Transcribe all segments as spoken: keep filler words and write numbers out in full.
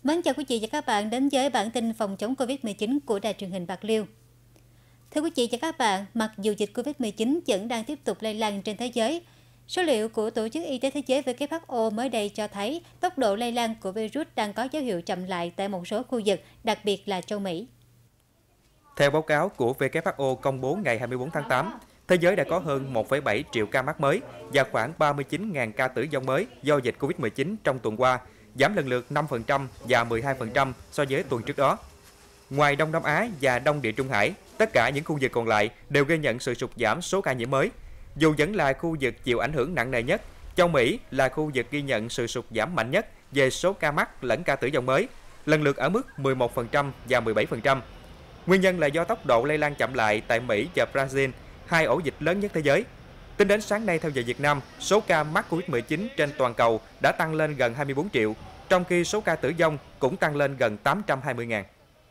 Mến chào quý vị và các bạn đến với bản tin phòng chống Covid mười chín của Đài truyền hình Bạc Liêu. Thưa quý vị và các bạn, mặc dù dịch Covid mười chín vẫn đang tiếp tục lây lan trên thế giới, số liệu của Tổ chức Y tế Thế giới W H O mới đây cho thấy tốc độ lây lan của virus đang có dấu hiệu chậm lại tại một số khu vực, đặc biệt là châu Mỹ. Theo báo cáo của W H O công bố ngày hai mươi tư tháng tám, thế giới đã có hơn một phẩy bảy triệu ca mắc mới và khoảng ba mươi chín nghìn ca tử vong mới do dịch Covid mười chín trong tuần qua, giảm lần lượt năm phần trăm và mười hai phần trăm so với tuần trước đó. Ngoài Đông Nam Á và Đông Địa Trung Hải, tất cả những khu vực còn lại đều ghi nhận sự sụt giảm số ca nhiễm mới. Dù vẫn là khu vực chịu ảnh hưởng nặng nề nhất, châu Mỹ là khu vực ghi nhận sự sụt giảm mạnh nhất về số ca mắc lẫn ca tử vong mới, lần lượt ở mức mười một phần trăm và mười bảy phần trăm. Nguyên nhân là do tốc độ lây lan chậm lại tại Mỹ và Brazil, hai ổ dịch lớn nhất thế giới. Tính đến sáng nay theo giờ Việt Nam, số ca mắc Covid mười chín trên toàn cầu đã tăng lên gần hai mươi tư triệu, trong khi số ca tử vong cũng tăng lên gần tám trăm hai mươi nghìn.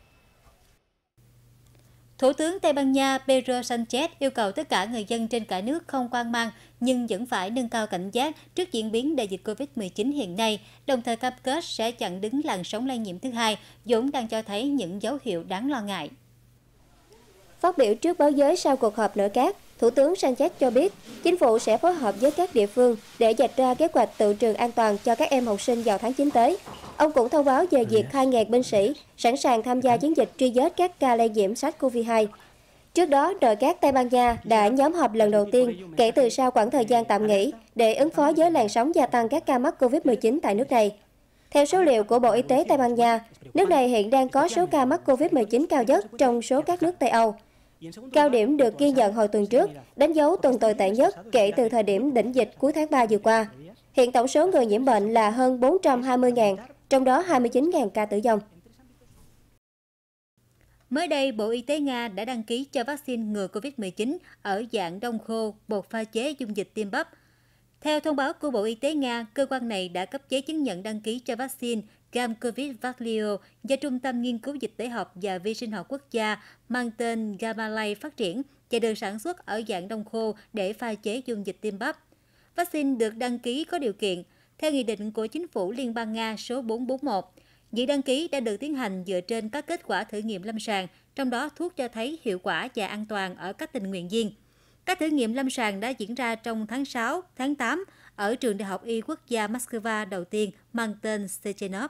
Thủ tướng Tây Ban Nha Pedro Sánchez yêu cầu tất cả người dân trên cả nước không hoang mang nhưng vẫn phải nâng cao cảnh giác trước diễn biến đại dịch Covid mười chín hiện nay, đồng thời cam kết sẽ chặn đứng làn sóng lây nhiễm thứ hai, vốn đang cho thấy những dấu hiệu đáng lo ngại. Phát biểu trước báo giới sau cuộc họp nội các, Thủ tướng Sánchez cho biết chính phủ sẽ phối hợp với các địa phương để vạch ra kế hoạch tự trường an toàn cho các em học sinh vào tháng chín tới. Ông cũng thông báo về việc hai nghìn binh sĩ sẵn sàng tham gia chiến dịch truy vết các ca lây nhiễm SARS-xê o vê hai. Trước đó, nội các Tây Ban Nha đã nhóm họp lần đầu tiên kể từ sau khoảng thời gian tạm nghỉ để ứng phó với làn sóng gia tăng các ca mắc Covid mười chín tại nước này. Theo số liệu của Bộ Y tế Tây Ban Nha, nước này hiện đang có số ca mắc Covid mười chín cao nhất trong số các nước Tây Âu. Cao điểm được ghi nhận hồi tuần trước, đánh dấu tuần tồi tệ nhất kể từ thời điểm đỉnh dịch cuối tháng ba vừa qua. Hiện tổng số người nhiễm bệnh là hơn bốn trăm hai mươi nghìn, trong đó hai mươi chín nghìn ca tử vong. Mới đây, Bộ Y tế Nga đã đăng ký cho vaccine ngừa Covid mười chín ở dạng đông khô, bột pha chế dung dịch tiêm bắp. Theo thông báo của Bộ Y tế Nga, cơ quan này đã cấp giấy chứng nhận đăng ký cho vaccine Gamcovid Vaclio do Trung tâm Nghiên cứu Dịch tễ học và Vi sinh học quốc gia mang tên Gamalay phát triển và được sản xuất ở dạng đông khô để pha chế dung dịch tiêm bắp. Vaccine được đăng ký có điều kiện, theo nghị định của Chính phủ Liên bang Nga số bốn trăm bốn mươi mốt. Việc đăng ký đã được tiến hành dựa trên các kết quả thử nghiệm lâm sàng, trong đó thuốc cho thấy hiệu quả và an toàn ở các tình nguyện viên. Các thử nghiệm lâm sàng đã diễn ra trong tháng sáu, tháng tám ở trường Đại học Y quốc gia Moscow đầu tiên mang tên Sechenov.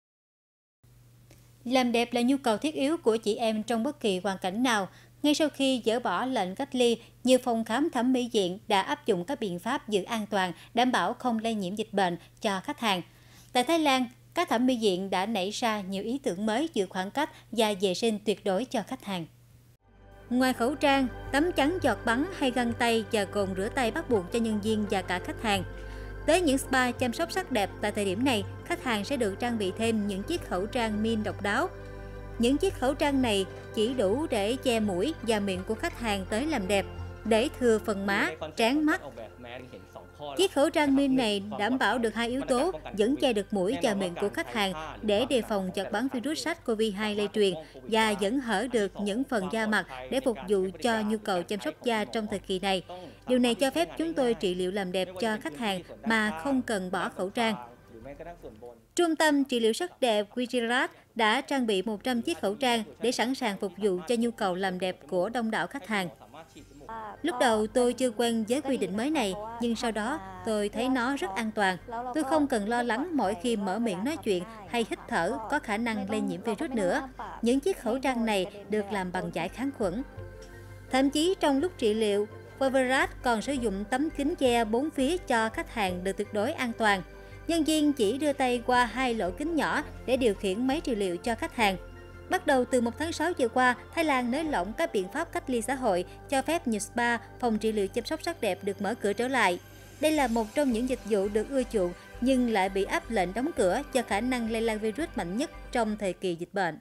Làm đẹp là nhu cầu thiết yếu của chị em trong bất kỳ hoàn cảnh nào. Ngay sau khi dỡ bỏ lệnh cách ly, nhiều phòng khám thẩm mỹ viện đã áp dụng các biện pháp giữ an toàn, đảm bảo không lây nhiễm dịch bệnh cho khách hàng. Tại Thái Lan, các thẩm mỹ viện đã nảy ra nhiều ý tưởng mới giữ khoảng cách và vệ sinh tuyệt đối cho khách hàng. Ngoài khẩu trang, tấm chắn giọt bắn hay găng tay và cồn rửa tay bắt buộc cho nhân viên và cả khách hàng. Tới những spa chăm sóc sắc đẹp tại thời điểm này, khách hàng sẽ được trang bị thêm những chiếc khẩu trang min độc đáo. Những chiếc khẩu trang này chỉ đủ để che mũi và miệng của khách hàng tới làm đẹp, để thừa phần má, trán mắt. Chiếc khẩu trang min này đảm bảo được hai yếu tố, vẫn che được mũi và miệng của khách hàng để đề phòng giọt bắn virus SARS-xê o vê hai lây truyền và vẫn hở được những phần da mặt để phục vụ cho nhu cầu chăm sóc da trong thời kỳ này. Điều này cho phép chúng tôi trị liệu làm đẹp cho khách hàng mà không cần bỏ khẩu trang. Trung tâm trị liệu sắc đẹp Gujarat đã trang bị một trăm chiếc khẩu trang để sẵn sàng phục vụ cho nhu cầu làm đẹp của đông đảo khách hàng. Lúc đầu tôi chưa quen với quy định mới này, nhưng sau đó tôi thấy nó rất an toàn. Tôi không cần lo lắng mỗi khi mở miệng nói chuyện hay hít thở có khả năng lây nhiễm virus nữa. Những chiếc khẩu trang này được làm bằng vải kháng khuẩn. Thậm chí trong lúc trị liệu, Gujarat còn sử dụng tấm kính che bốn phía cho khách hàng được tuyệt đối an toàn. Nhân viên chỉ đưa tay qua hai lỗ kính nhỏ để điều khiển máy trị liệu cho khách hàng. Bắt đầu từ một tháng sáu vừa qua, Thái Lan nới lỏng các biện pháp cách ly xã hội, cho phép nhiều spa, phòng trị liệu chăm sóc sắc đẹp được mở cửa trở lại. Đây là một trong những dịch vụ được ưa chuộng nhưng lại bị áp lệnh đóng cửa do khả năng lây lan virus mạnh nhất trong thời kỳ dịch bệnh.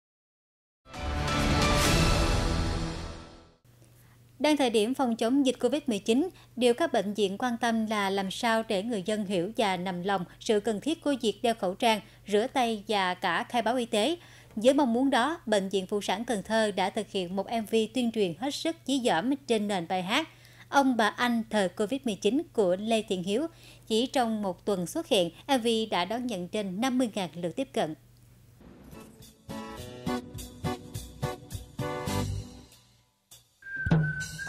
Đang thời điểm phòng chống dịch Covid mười chín, điều các bệnh viện quan tâm là làm sao để người dân hiểu và nằm lòng sự cần thiết của việc đeo khẩu trang, rửa tay và cả khai báo y tế. Với mong muốn đó, Bệnh viện Phụ sản Cần Thơ đã thực hiện một em vê tuyên truyền hết sức chí dỏm trên nền bài hát Ông Bà Anh Thời Covid mười chín của Lê Thiện Hiếu. Chỉ trong một tuần xuất hiện, em vê đã đón nhận trên năm mươi nghìn lượt tiếp cận.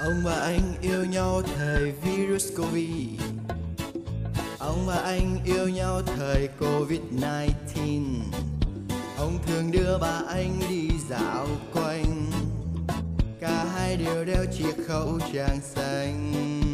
Ông và anh yêu nhau thời virus Covid. Ông và anh yêu nhau thời Covid mười chín. Ông thường đưa bà anh đi dạo quanh. Cả hai đều đeo chiếc khẩu trang xanh.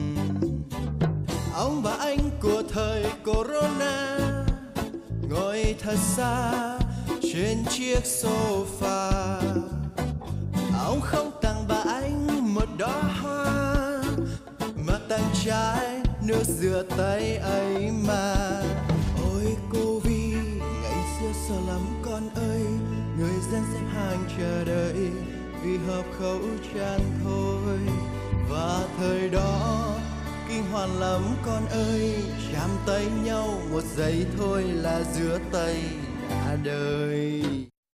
Ông và anh của thời Corona ngồi thật xa trên chiếc sofa. Ông không tặng bà anh một đóa hoa, mà tặng trái nước rửa tay ấy mà. Ôi Covid, ngày xưa sợ lắm con ơi, người dân xếp hàng chờ đợi vì hộp khẩu trang thôi. Và thời đó kinh hoàng lắm con ơi, chạm tay nhau một giây thôi là rửa tay đã đời.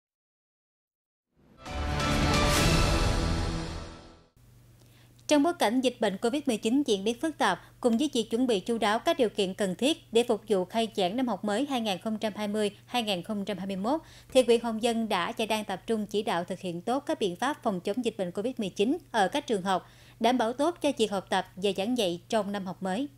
Trong bối cảnh dịch bệnh Covid mười chín diễn biến phức tạp, cùng với việc chuẩn bị chu đáo các điều kiện cần thiết để phục vụ khai giảng năm học mới hai nghìn không trăm hai mươi hai nghìn không trăm hai mươi mốt, thì huyện Hồng Dân đã và đang tập trung chỉ đạo thực hiện tốt các biện pháp phòng chống dịch bệnh Covid mười chín ở các trường học, đảm bảo tốt cho việc học tập và giảng dạy trong năm học mới.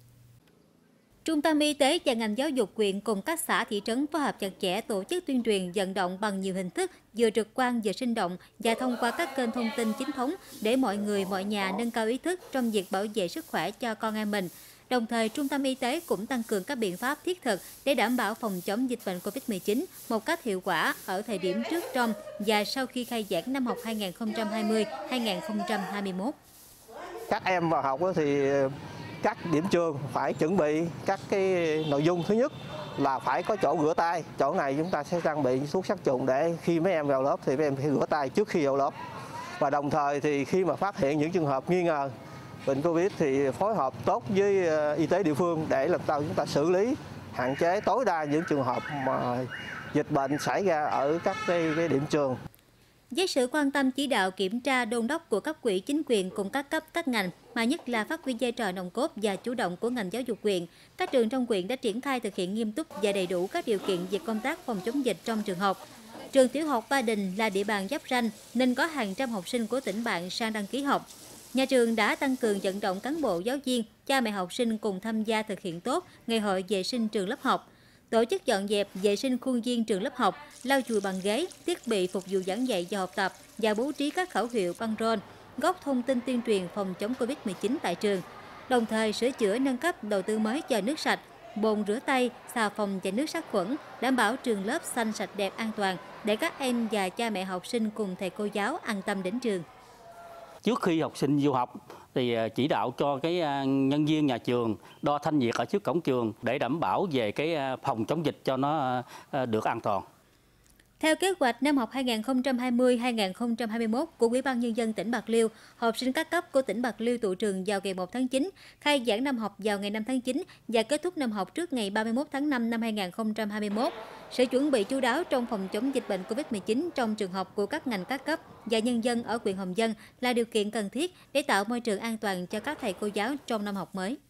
Trung tâm Y tế và ngành giáo dục huyện cùng các xã thị trấn phối hợp chặt chẽ tổ chức tuyên truyền vận động bằng nhiều hình thức, vừa trực quan vừa sinh động và thông qua các kênh thông tin chính thống để mọi người, mọi nhà nâng cao ý thức trong việc bảo vệ sức khỏe cho con em mình. Đồng thời, Trung tâm Y tế cũng tăng cường các biện pháp thiết thực để đảm bảo phòng chống dịch bệnh Covid mười chín một cách hiệu quả ở thời điểm trước, trong và sau khi khai giảng năm học hai nghìn không trăm hai mươi hai nghìn không trăm hai mươi mốt. Các em vào học thì các điểm trường phải chuẩn bị các cái nội dung. Thứ nhất là phải có chỗ rửa tay. Chỗ này chúng ta sẽ trang bị thuốc sát trùng để khi mấy em vào lớp thì mấy em phải rửa tay trước khi vào lớp. Và đồng thời thì khi mà phát hiện những trường hợp nghi ngờ bệnh Covid thì phối hợp tốt với y tế địa phương để làm sao chúng ta xử lý, hạn chế tối đa những trường hợp mà dịch bệnh xảy ra ở các cái, cái điểm trường. Với sự quan tâm chỉ đạo kiểm tra đôn đốc của cấp ủy chính quyền cùng các cấp các ngành, mà nhất là phát huy vai trò nòng cốt và chủ động của ngành giáo dục huyện, các trường trong huyện đã triển khai thực hiện nghiêm túc và đầy đủ các điều kiện về công tác phòng chống dịch trong trường học. Trường tiểu học Ba Đình là địa bàn giáp ranh nên có hàng trăm học sinh của tỉnh bạn sang đăng ký học. Nhà trường đã tăng cường vận động cán bộ, giáo viên, cha mẹ học sinh cùng tham gia thực hiện tốt ngày hội vệ sinh trường lớp học, tổ chức dọn dẹp vệ sinh khuôn viên trường lớp học, lau chùi bàn ghế, thiết bị phục vụ giảng dạy và học tập và bố trí các khẩu hiệu băng rôn, góp thông tin tuyên truyền phòng chống Covid mười chín tại trường. Đồng thời sửa chữa nâng cấp đầu tư mới cho nước sạch, bồn rửa tay, xà phòng và nước sát khuẩn, đảm bảo trường lớp xanh sạch đẹp an toàn để các em và cha mẹ học sinh cùng thầy cô giáo an tâm đến trường. Trước khi học sinh vô học thì chỉ đạo cho cái nhân viên nhà trường đo thân nhiệt ở trước cổng trường để đảm bảo về cái phòng chống dịch cho nó được an toàn. Theo kế hoạch năm học hai nghìn không trăm hai mươi hai nghìn không trăm hai mươi mốt của Ủy ban Nhân dân tỉnh Bạc Liêu, học sinh các cấp của tỉnh Bạc Liêu tụ trường vào ngày một tháng chín, khai giảng năm học vào ngày năm tháng chín và kết thúc năm học trước ngày ba mươi mốt tháng năm năm hai nghìn không trăm hai mươi mốt. Sự chuẩn bị chu đáo trong phòng chống dịch bệnh Covid mười chín trong trường học của các ngành các cấp và nhân dân ở huyện Hồng Dân là điều kiện cần thiết để tạo môi trường an toàn cho các thầy cô giáo trong năm học mới.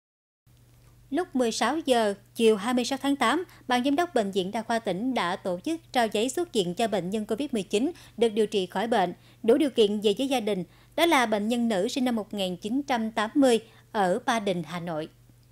Lúc mười sáu giờ chiều hai mươi sáu tháng tám, Ban Giám đốc Bệnh viện Đa khoa tỉnh đã tổ chức trao giấy xuất viện cho bệnh nhân Covid mười chín được điều trị khỏi bệnh, đủ điều kiện về với gia đình. Đó là bệnh nhân nữ sinh năm một nghìn chín trăm tám mươi ở Ba Đình, Hà Nội.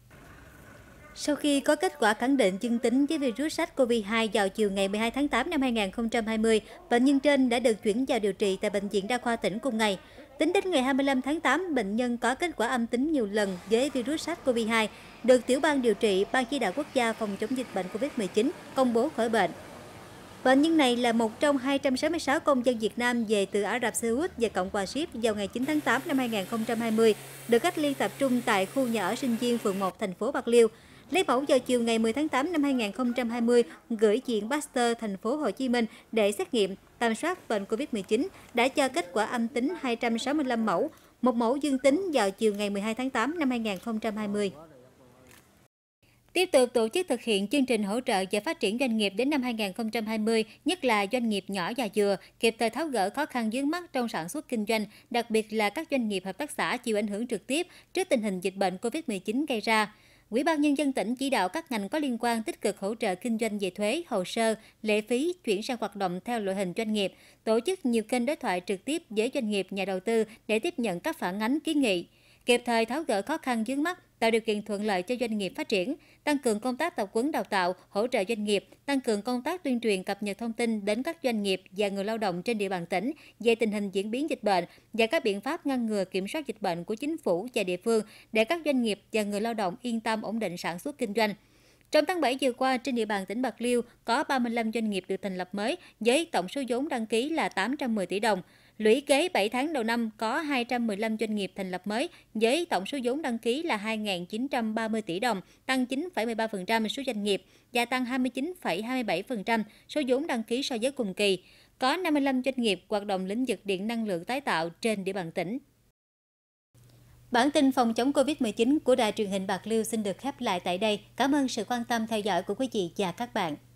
Sau khi có kết quả khẳng định dương tính với virus SARS-xê o vê hai vào chiều ngày mười hai tháng tám năm hai nghìn không trăm hai mươi, bệnh nhân trên đã được chuyển vào điều trị tại Bệnh viện Đa khoa tỉnh cùng ngày. Tính đến ngày hai mươi lăm tháng tám, bệnh nhân có kết quả âm tính nhiều lần với virus SARS-xê o vê hai, được tiểu ban điều trị Ban chỉ đạo quốc gia phòng chống dịch bệnh Covid mười chín công bố khỏi bệnh. Bệnh nhân này là một trong hai trăm sáu mươi sáu công dân Việt Nam về từ Ả Rập Xê Út và Cộng hòa Ship vào ngày chín tháng tám năm hai nghìn không trăm hai mươi, được cách ly tập trung tại khu nhà ở sinh viên phường một, thành phố Bạc Liêu. Lấy mẫu vào chiều ngày mười tháng tám năm hai nghìn không trăm hai mươi, gửi viện Pasteur thành phố Hồ Chí Minh để xét nghiệm, tầm soát bệnh Covid mười chín, đã cho kết quả âm tính hai trăm sáu mươi lăm mẫu, một mẫu dương tính vào chiều ngày mười hai tháng tám năm hai nghìn không trăm hai mươi. Tiếp tục tổ chức thực hiện chương trình hỗ trợ và phát triển doanh nghiệp đến năm hai nghìn không trăm hai mươi, nhất là doanh nghiệp nhỏ và vừa, kịp thời tháo gỡ khó khăn vướng mắc trong sản xuất kinh doanh, đặc biệt là các doanh nghiệp hợp tác xã chịu ảnh hưởng trực tiếp trước tình hình dịch bệnh Covid mười chín gây ra. Ủy ban Nhân dân tỉnh chỉ đạo các ngành có liên quan tích cực hỗ trợ kinh doanh về thuế, hồ sơ, lệ phí, chuyển sang hoạt động theo loại hình doanh nghiệp, tổ chức nhiều kênh đối thoại trực tiếp với doanh nghiệp, nhà đầu tư để tiếp nhận các phản ánh kiến nghị, kịp thời tháo gỡ khó khăn vướng mắc, tạo điều kiện thuận lợi cho doanh nghiệp phát triển, tăng cường công tác tập huấn đào tạo, hỗ trợ doanh nghiệp, tăng cường công tác tuyên truyền cập nhật thông tin đến các doanh nghiệp và người lao động trên địa bàn tỉnh về tình hình diễn biến dịch bệnh và các biện pháp ngăn ngừa kiểm soát dịch bệnh của chính phủ và địa phương để các doanh nghiệp và người lao động yên tâm ổn định sản xuất kinh doanh. Trong tháng bảy vừa qua, trên địa bàn tỉnh Bạc Liêu có ba mươi lăm doanh nghiệp được thành lập mới với tổng số vốn đăng ký là tám trăm mười tỷ đồng. Lũy kế bảy tháng đầu năm có hai trăm mười lăm doanh nghiệp thành lập mới với tổng số vốn đăng ký là hai nghìn chín trăm ba mươi tỷ đồng, tăng chín phẩy mười ba phần trăm số doanh nghiệp và tăng hai mươi chín phẩy hai mươi bảy phần trăm số vốn đăng ký so với cùng kỳ. Có năm mươi lăm doanh nghiệp hoạt động lĩnh vực điện năng lượng tái tạo trên địa bàn tỉnh. Bản tin phòng chống Covid mười chín của Đài truyền hình Bạc Liêu xin được khép lại tại đây. Cảm ơn sự quan tâm theo dõi của quý vị và các bạn.